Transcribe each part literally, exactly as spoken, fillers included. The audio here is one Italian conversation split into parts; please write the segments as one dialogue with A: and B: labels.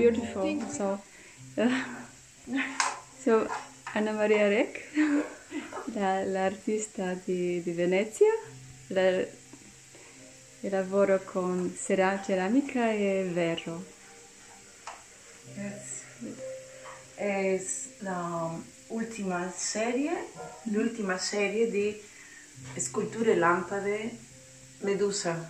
A: beautiful. So, uh, so Anna Maria Rech, la, l'artista di, di Venezia, la, il lavoro con cera, ceramica e ferro.
B: Yes. Es la ultima serie, l'ultima serie di sculture lampade Medusa.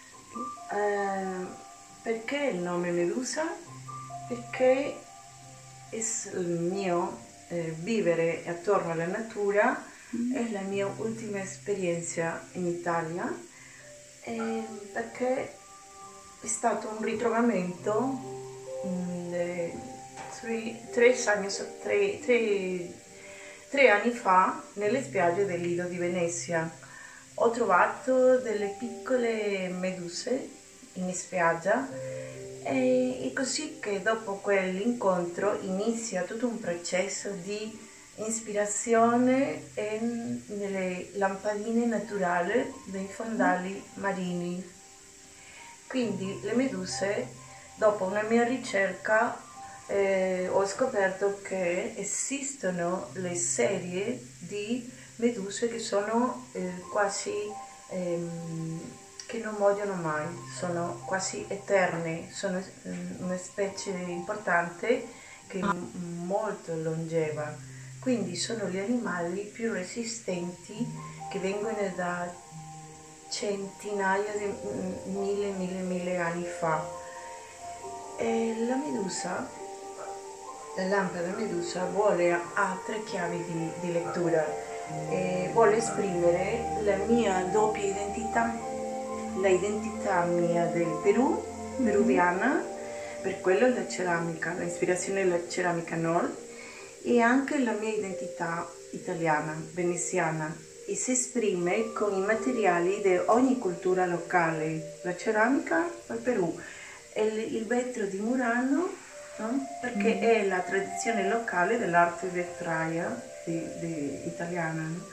B: Eh, perché il nome Medusa? Perché è il mio eh, vivere attorno alla natura, mm. è la mia ultima esperienza in Italia, eh, perché è stato un ritrovamento mm, eh, tre, tre, anni, tre, tre, tre anni fa nelle spiagge del Lido di Venezia. Ho trovato delle piccole meduse in spiaggia e è così che dopo quell'incontro inizia tutto un processo di ispirazione nelle lampadine naturali dei fondali marini. Quindi le meduse, dopo una mia ricerca, eh, ho scoperto che esistono le serie di meduse che sono eh, quasi ehm, che non muoiono mai, sono quasi eterne, sono una specie importante che è molto longeva, quindi sono gli animali più resistenti che vengono da centinaia di mille, mille, mille anni fa. E la medusa, la lampada medusa vuole ha tre chiavi di, di lettura e vuole esprimere la mia doppia identità, la identità mia del Perù, peruviana, per quello la ceramica, l'ispirazione della ceramica nord, e anche la mia identità italiana, veneziana, e si esprime con i materiali di ogni cultura locale, la ceramica al Perù, e il, il vetro di Murano, no? Perché mm. è la tradizione locale dell'arte vetraia di, di, italiana, no?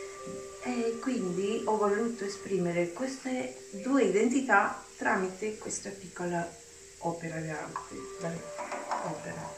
B: E quindi ho voluto esprimere queste due identità tramite questa piccola opera di arte, opera.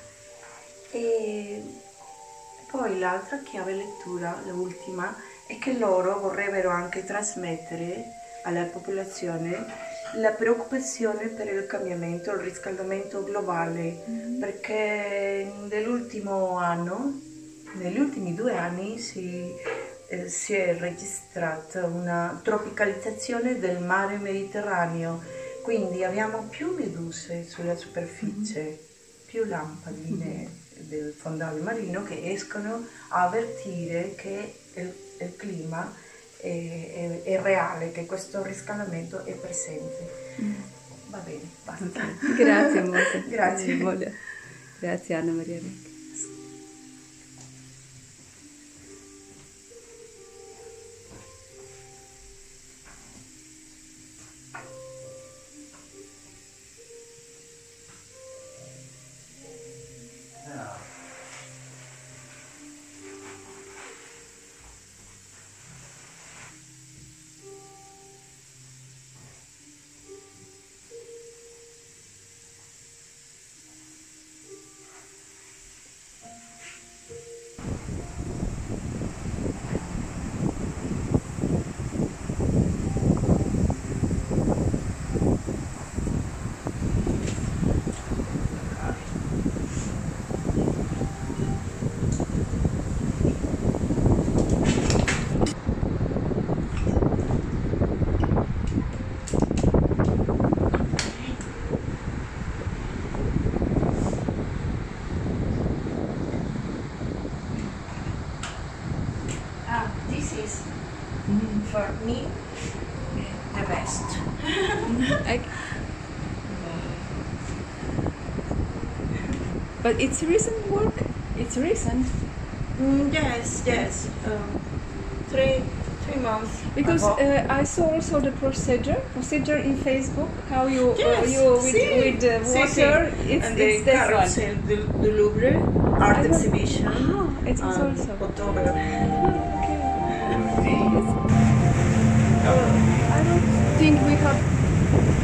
B: E poi l'altra chiave lettura, l'ultima, è che loro vorrebbero anche trasmettere alla popolazione la preoccupazione per il cambiamento, il riscaldamento globale, mm-hmm. perché nell'ultimo anno, negli ultimi due anni si, eh, si è registrata una tropicalizzazione del mare Mediterraneo, quindi abbiamo più meduse sulla superficie, mm-hmm. più lampadine mm-hmm. del fondale marino che escono a avvertire che il, il clima È, è, è reale, che questo riscaldamento è presente. Mm. Va bene, basta.
A: Okay. Grazie molto.
B: Grazie.
A: Grazie. Grazie Anna Maria Rech.
B: For me, the best.
A: I, but it's recent work. It's recent.
B: Mm, yes, yes. Um, three, three months.
A: Because uh, I saw also the procedure, procedure in Facebook. How you,
B: yes,
A: uh, you with,
B: si,
A: with uh, water.
B: Si, si.
A: It's,
B: and
A: it's
B: the
A: this
B: Carousel
A: one.
B: du, du Louvre art
A: I
B: exhibition.
A: Ah, it is
B: um,
A: also.
B: October.
A: I don't think we have